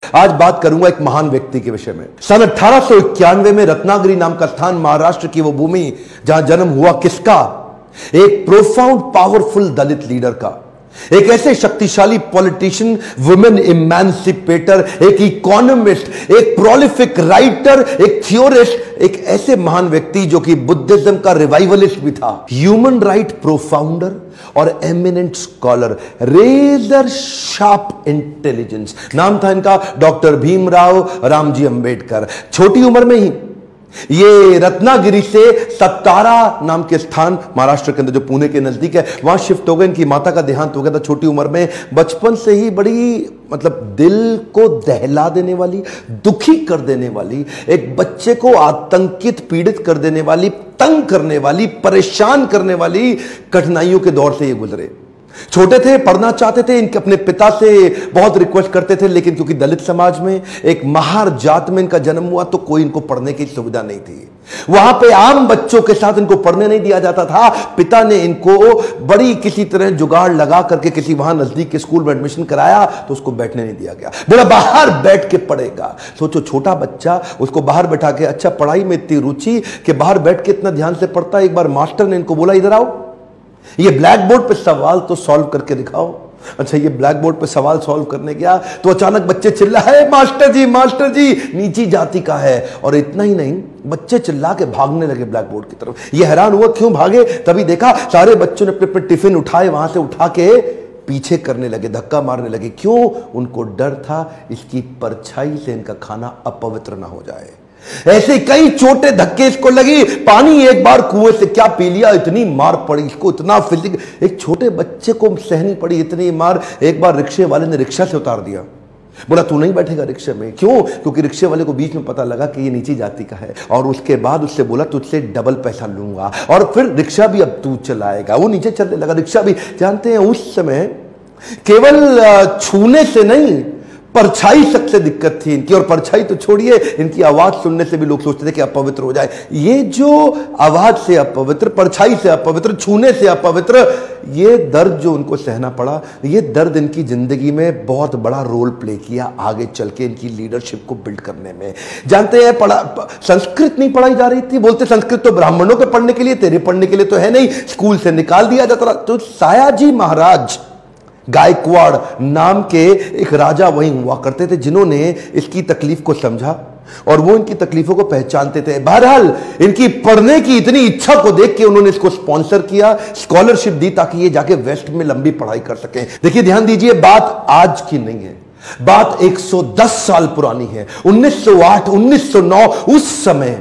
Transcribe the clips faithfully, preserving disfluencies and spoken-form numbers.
आज बात करूंगा एक महान व्यक्ति के विषय में। सन अठारह सौ इक्यानवे में रत्नागिरी नाम का स्थान, महाराष्ट्र की वो भूमि जहां जन्म हुआ किसका? एक प्रोफाउंड पावरफुल दलित लीडर का, एक ऐसे शक्तिशाली पॉलिटिशियन, वुमेन इमेंसिपेटर, एक इकोनॉमिस्ट, एक प्रोलिफिक राइटर, एक थियोरिस्ट, एक ऐसे महान व्यक्ति जो कि बुद्धिज्म का रिवाइवलिस्ट भी था, ह्यूमन राइट प्रोफाउंडर और eminent scholar, razor sharp intelligence. नाम था इनका डॉक्टर भीमराव रामजी अंबेडकर। छोटी उम्र में ही ये रत्नागिरी से सत्तारा नाम के स्थान, महाराष्ट्र के अंदर जो पुणे के नजदीक है, वहां शिफ्ट हो गए। इनकी माता का देहांत हो गया था छोटी उम्र में। बचपन से ही बड़ी मतलब दिल को दहला देने वाली, दुखी कर देने वाली, एक बच्चे को आतंकित, पीड़ित कर देने वाली, तंग करने वाली, परेशान करने वाली कठिनाइयों के दौर से ये गुजरे। छोटे थे, पढ़ना चाहते थे, इनके अपने पिता से बहुत रिक्वेस्ट करते थे, लेकिन क्योंकि दलित समाज में, एक महार जात में इनका जन्म हुआ, तो कोई इनको पढ़ने की सुविधा नहीं थी। वहां पे आम बच्चों के साथ इनको पढ़ने नहीं दिया जाता था। पिता ने इनको बड़ी किसी तरह जुगाड़ लगा करके किसी वहां नजदीक के स्कूल में एडमिशन कराया, तो उसको बैठने नहीं दिया गया। बोला बाहर बैठ के पढ़ेगा। सोचो, छोटा बच्चा, उसको बाहर बैठा के, अच्छा पढ़ाई में इतनी रुचि कि बाहर बैठ के इतना ध्यान से पढ़ता। एक बार मास्टर ने इनको बोला, इधर आओ, ये ब्लैक बोर्ड पे सवाल तो सॉल्व करके दिखाओ। अच्छा, ये ब्लैक बोर्ड पे सवाल सॉल्व करने गया तो अचानक बच्चे चिल्लाए, मास्टर जी, मास्टर जी, नीची जाति का है। और इतना ही नहीं, बच्चे चिल्ला के भागने लगे ब्लैक बोर्ड की तरफ। ये हैरान हुआ क्यों भागे, तभी देखा सारे बच्चों ने अपने अपने टिफिन उठाए, वहां से उठा के पीछे करने लगे, धक्का मारने लगे। क्यों? उनको डर था इसकी परछाई से इनका खाना अपवित्र ना हो जाए। ऐसे कई छोटे धक्के इसको लगी। पानी एक बार कुएं से क्या पी लिया, इतनी मार पड़ी इसको, इतना फिजिक, एक छोटे बच्चे को सहनी पड़ी इतनी मार। एक बार रिक्शे वाले ने रिक्शा से उतार दिया, बोला तू नहीं बैठेगा रिक्शे में। क्यों? क्योंकि रिक्शे वाले को बीच में पता लगा कि ये नीची जाति का है, और उसके बाद उससे बोला तुझसे डबल पैसा लूंगा, और फिर रिक्शा भी अब तू चलाएगा। वो नीचे चलने लगा, रिक्शा भी। जानते हैं उस समय केवल छूने से नहीं, परछाई सबसे दिक्कत थी इनकी। और परछाई तो छोड़िए, इनकी आवाज सुनने से भी लोग सोचते थे कि अपवित्र हो जाए। ये जो आवाज से अपवित्र, परछाई से अपवित्र, छूने से अपवित्र, ये दर्द जो उनको सहना पड़ा, ये दर्द इनकी जिंदगी में बहुत बड़ा रोल प्ले किया आगे चल के इनकी लीडरशिप को बिल्ड करने में। जानते हैं, पढ़ा संस्कृत नहीं पढ़ाई जा रही थी। बोलते संस्कृत तो ब्राह्मणों के पढ़ने के लिए, तेरे पढ़ने के लिए तो है नहीं, स्कूल से निकाल दिया जाता। तो सायाजी महाराज गायकवाड़ नाम के एक राजा वहीं हुआ करते थे, जिन्होंने इसकी तकलीफ को समझा और वो इनकी तकलीफों को पहचानते थे। बहरहाल इनकी पढ़ने की इतनी इच्छा को देख के उन्होंने इसको स्पॉन्सर किया, स्कॉलरशिप दी, ताकि ये जाके वेस्ट में लंबी पढ़ाई कर सकें। देखिए, ध्यान दीजिए, बात आज की नहीं है, बात एक सौ दस साल पुरानी है। उन्नीस सौ आठ, उन्नीस सौ नौ, उस समय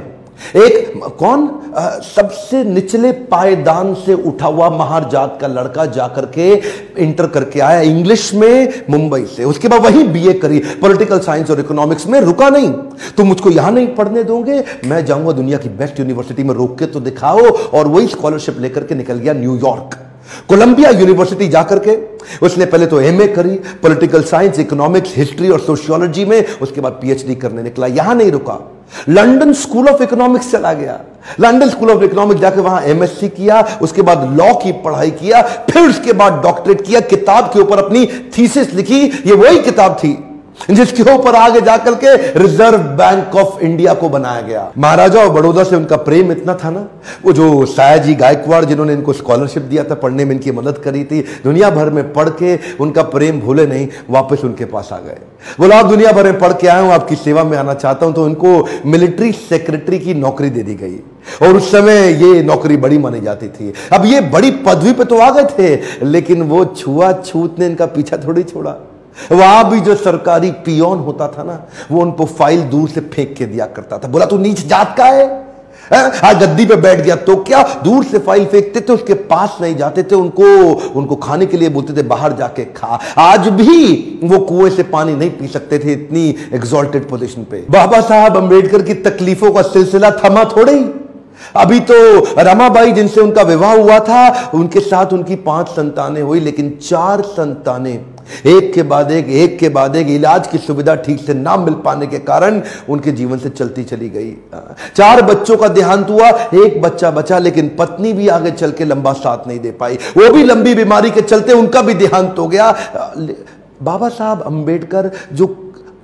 एक कौन आ, सबसे निचले पायदान से उठा हुआ महार जात का लड़का जाकर के इंटर करके आया इंग्लिश में मुंबई से। उसके बाद वहीं बीए करी, पॉलिटिकल साइंस और इकोनॉमिक्स में। रुका नहीं, तुम मुझको यहां नहीं पढ़ने दोगे, मैं जाऊंगा दुनिया की बेस्ट यूनिवर्सिटी में, रोक के तो दिखाओ। और वही स्कॉलरशिप लेकर के निकल गया न्यूयॉर्क, कोलंबिया यूनिवर्सिटी जाकर के। उसने पहले तो एमए करी, पॉलिटिकल साइंस, इकोनॉमिक्स, हिस्ट्री और सोशियोलॉजी में। उसके बाद पीएचडी करने निकला। यहां नहीं रुका, लंदन स्कूल ऑफ इकोनॉमिक्स चला गया। लंदन स्कूल ऑफ इकोनॉमिक्स जाके वहां एमएससी किया, उसके बाद लॉ की पढ़ाई किया, फिर उसके बाद डॉक्टरेट किया। किताब के ऊपर अपनी थीसिस लिखी। ये वही किताब थी जिसके ऊपर आगे जाकर के रिजर्व बैंक ऑफ इंडिया को बनाया गया। महाराजा और बड़ौदा से उनका प्रेम इतना था ना, वो जो सायाजी गायकवाड़ जिन्होंने इनको स्कॉलरशिप दिया था, पढ़ने में इनकी मदद करी थी, दुनिया भर में पढ़ के उनका प्रेम भूले नहीं, वापस उनके पास आ गए। बोला आप दुनिया भर में पढ़ के आए हूं, आपकी सेवा में आना चाहता हूं। तो उनको मिलिट्री सेक्रेटरी की नौकरी दे दी गई, और उस समय ये नौकरी बड़ी मानी जाती थी। अब ये बड़ी पदवी पे तो आ गए थे, लेकिन वो छुआछूत ने इनका पीछा थोड़ी छोड़ा। वहां भी जो सरकारी पियोन होता था ना, वो उनको फाइल दूर से फेंक के दिया करता था। बोला तू नीच जात का है, आज गद्दी पे बैठ गया तो क्या, दूर से फाइल फेंकते थे, उसके पास नहीं जाते थे। उनको उनको खाने के लिए बोलते थे बाहर जाके खा। आज भी वो कुएं से पानी नहीं पी सकते थे, इतनी एग्जॉल्टेड पोजीशन पे। बाबा साहब अंबेडकर की तकलीफों का सिलसिला थमा थोड़े ही। अभी तो रमाबाई जिनसे उनका विवाह हुआ था, उनके साथ उनकी पांच संतानें हुई, लेकिन चार संतानें एक के बाद एक एक के बाद एक इलाज की सुविधा ठीक से ना मिल पाने के कारण उनके जीवन से चलती चली गई। चार बच्चों का देहांत हुआ, एक बच्चा बचा, लेकिन पत्नी भी आगे चल के लंबा साथ नहीं दे पाई। वो भी लंबी बीमारी के चलते उनका भी देहांत हो गया। बाबा साहब अंबेडकर जो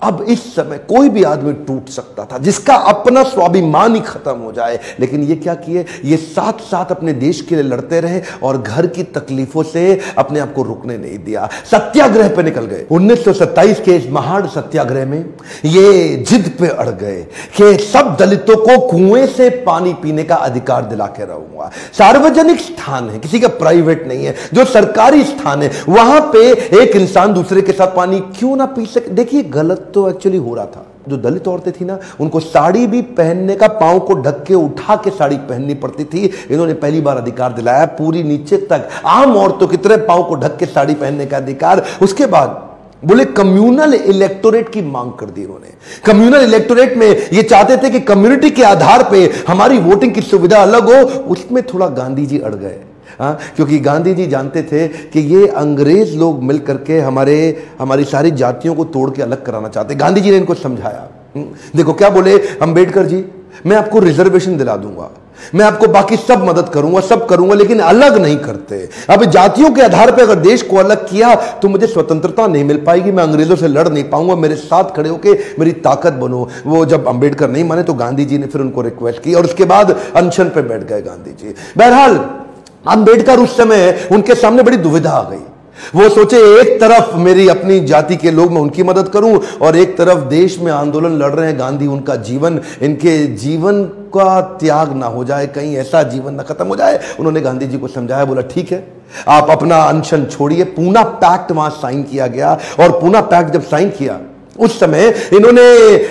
अब इस समय कोई भी आदमी टूट सकता था, जिसका अपना स्वाभिमान ही खत्म हो जाए, लेकिन ये क्या किए, ये साथ साथ अपने देश के लिए लड़ते रहे और घर की तकलीफों से अपने आप को रुकने नहीं दिया, सत्याग्रह पे निकल गए। उन्नीस सौ सत्ताईस के इस महान सत्याग्रह में ये जिद पे अड़ गए कि सब दलितों को कुएं से पानी पीने का अधिकार दिला के रहूंगा। सार्वजनिक स्थान है, किसी का प्राइवेट नहीं है, जो सरकारी स्थान है वहां पे एक इंसान दूसरे के साथ पानी क्यों ना पी सके। देखिए गलत तो एक्चुअली हो रहा था। जो दलित औरतें थी ना, उनको साड़ी भी पहनने का, पांव को ढक के उठा के साड़ी पहननी पड़ती थी। इन्होंने पहली बार अधिकार दिलाया पूरी नीचे तक आम औरतों की तरह पांव को ढक के साड़ी पहनने का अधिकार। उसके बाद बोले कम्युनल इलेक्टोरेट की मांग कर दी इन्होंने। कम्युनल इलेक्टोरेट में ये चाहते थे कि कम्युनिटी के आधार पे हमारी वोटिंग की सुविधा अलग हो। उसमें थोड़ा गांधी जी अड़ गए, हाँ, क्योंकि गांधी जी जानते थे कि ये अंग्रेज लोग मिल करके हमारे हमारी सारी जातियों को तोड़ के अलग कराना चाहते। गांधी जी ने इनको समझाया। देखो क्या बोले अंबेडकर जी, मैं आपको रिजर्वेशन दिला दूंगा, मैं आपको बाकी सब मदद करूंगा, सब करूंगा, लेकिन अलग नहीं करते। अब जातियों के आधार पर अगर देश को अलग किया तो मुझे स्वतंत्रता नहीं मिल पाएगी, मैं अंग्रेजों से लड़ नहीं पाऊंगा, मेरे साथ खड़े होके मेरी ताकत बनो। वो जब अंबेडकर नहीं माने तो गांधी जी ने फिर उनको रिक्वेस्ट की और उसके बाद अनशन पे बैठ गए गांधी जी। बहरहाल अंबेडकर उस समय उनके सामने बड़ी दुविधा आ गई। वो सोचे एक तरफ मेरी अपनी जाति के लोग, मैं उनकी मदद करूं, और एक तरफ देश में आंदोलन लड़ रहे हैं गांधी, उनका जीवन, इनके जीवन का त्याग ना हो जाए, कहीं ऐसा जीवन ना खत्म हो जाए। उन्होंने गांधी जी को समझाया, बोला ठीक है आप अपना अनशन छोड़िए। पूना पैक्ट वहां साइन किया गया और पूना पैक्ट जब साइन किया उस समय इन्होंने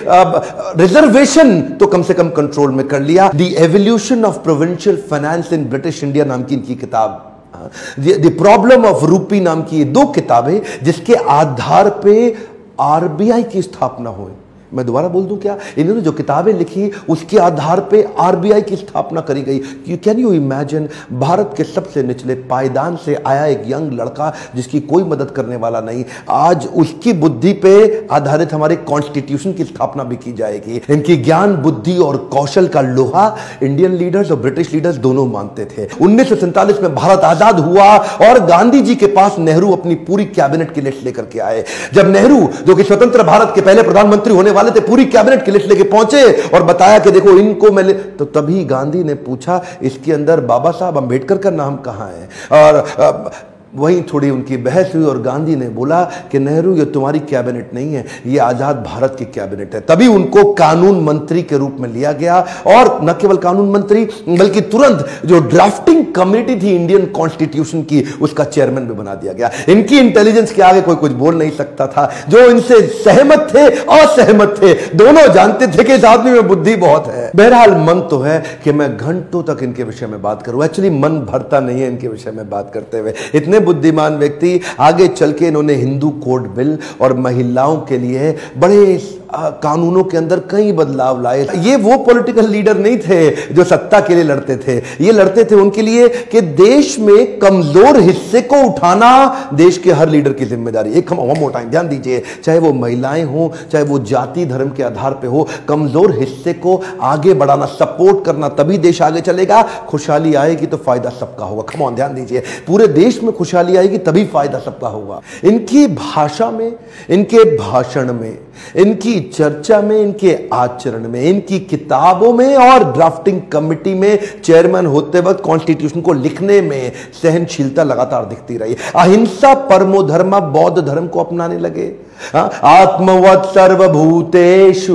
रिजर्वेशन तो कम से कम कंट्रोल में कर लिया। The evolution of provincial finance in British India नाम की इनकी किताब, द प्रॉब्लम ऑफ रूपी नाम की ये दो किताबें जिसके आधार पे आरबीआई की स्थापना हुई। मैं दोबारा बोल दूं क्या, इन्होंने जो किताबें लिखी उसके आधार पे आरबीआई की स्थापना करी गई। You can you imagine, Bharat के सबसे निचले पायदान से आया एक यंग लड़का जिसकी कोई मदद करने वाला नहीं, आज उसकी बुद्धि पे आधारित हमारे कॉन्स्टिट्यूशन की स्थापना भी की जाएगी। इनकी ज्ञान, बुद्धि और कौशल का लोहा इंडियन लीडर्स और ब्रिटिश लीडर्स दोनों मानते थे। उन्नीस सौ सैंतालीस में भारत आजाद हुआ और गांधी जी के पास नेहरू अपनी पूरी कैबिनेट की लिस्ट लेकर के आए। जब नेहरू, जो कि स्वतंत्र भारत के पहले प्रधानमंत्री होने वाले थे, पूरी कैबिनेट की लिस्ट लेके पहुंचे और बताया कि देखो इनको मैं ले... तो तभी गांधी ने पूछा इसके अंदर बाबा साहब अंबेडकर का नाम कहां है, और वहीं थोड़ी उनकी बहस हुई और गांधी ने बोला कि नेहरू ये तुम्हारी कैबिनेट नहीं है, ये आजाद भारत की कैबिनेट है। तभी उनको कानून मंत्री के रूप में लिया गया और न केवल कानून मंत्री बल्कि तुरंत जो ड्राफ्टिंग कमेटी थी इंडियन कॉन्स्टिट्यूशन की, उसका चेयरमैन भी बना दिया गया। इनकी इंटेलिजेंस के आगे कोई कुछ बोल नहीं सकता था। जो इनसे सहमत थे, असहमत थे, दोनों जानते थे कि इस आदमी में बुद्धि बहुत है। बहरहाल मन तो है कि मैं घंटों तक इनके विषय में बात करूं, एक्चुअली मन भरता नहीं है इनके विषय में बात करते हुए। इतने बुद्धिमान व्यक्ति, आगे चल के इन्होंने हिंदू कोड बिल और महिलाओं के लिए बड़े कानूनों के अंदर कई बदलाव लाए। ये वो पॉलिटिकल लीडर नहीं थे जो सत्ता के लिए लड़ते थे, ये लड़ते थे उनके लिए कि देश में कमजोर हिस्से को उठाना देश के हर लीडर की जिम्मेदारी। एक हम मोटा टाइम ध्यान दीजिए, चाहे वो महिलाएं हो, चाहे वो जाति धर्म के आधार पे हो, कमजोर हिस्से को आगे बढ़ाना, सपोर्ट करना, तभी देश आगे चलेगा। खुशहाली आएगी तो फायदा सबका होगा। कम ऑन ध्यान दीजिए, पूरे देश में खुशहाली आएगी तभी फायदा सबका होगा। इनकी भाषा में, इनके भाषण में, इनकी चर्चा में, इनके आचरण में, इनकी किताबों में और ड्राफ्टिंग कमेटी में चेयरमैन होते वक्त कॉन्स्टिट्यूशन को लिखने में सहनशीलता लगातार दिखती रही। अहिंसा परमो धर्म, बौद्ध धर्म को अपनाने लगे। आत्मवत् सर्वभूतेषु,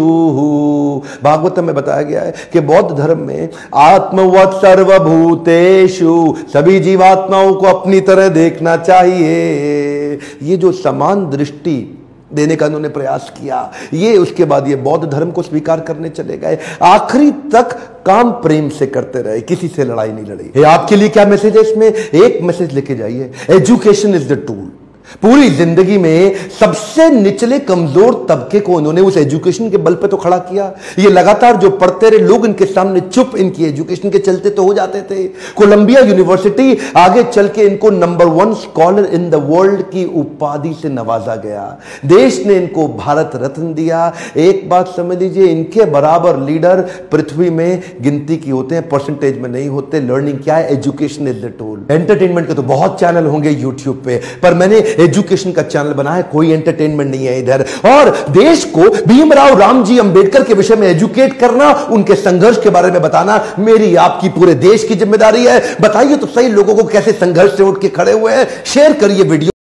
भागवतम में बताया गया है कि बौद्ध धर्म में आत्मवत् सर्वभूतेषु, सभी जीवात्माओं को अपनी तरह देखना चाहिए। ये जो समान दृष्टि देने का उन्होंने प्रयास किया, ये उसके बाद ये बौद्ध धर्म को स्वीकार करने चले गए। आखिरी तक काम प्रेम से करते रहे, किसी से लड़ाई नहीं लड़ी। आपके लिए क्या मैसेज है इसमें? एक मैसेज लेके जाइए, एजुकेशन इज द टूल। पूरी जिंदगी में सबसे निचले कमजोर तबके को इन्होंने उस एजुकेशन के बल पे तो खड़ा किया। ये लगातार जो पढ़ते रहे, लोग इनके सामने चुप, इनकी एजुकेशन के चलते तो हो जाते थे। कोलंबिया यूनिवर्सिटी आगे चल के इनको number one scholar in the world की उपाधि से नवाजा गया। देश ने इनको भारत रत्न दिया। एक बात समझ लीजिए, इनके बराबर लीडर पृथ्वी में गिनती की होते हैं, परसेंटेज में नहीं होते। लर्निंग क्या है? Education is the tool. Entertainment के तो बहुत चैनल होंगे यूट्यूब पे, पर मैंने एजुकेशन का चैनल बना है, कोई एंटरटेनमेंट नहीं है इधर। और देश को भीमराव रामजी अंबेडकर के विषय में एजुकेट करना, उनके संघर्ष के बारे में बताना मेरी आपकी पूरे देश की जिम्मेदारी है। बताइए तो सही लोगों को कैसे संघर्ष से उठ के खड़े हुए हैं। शेयर करिए वीडियो।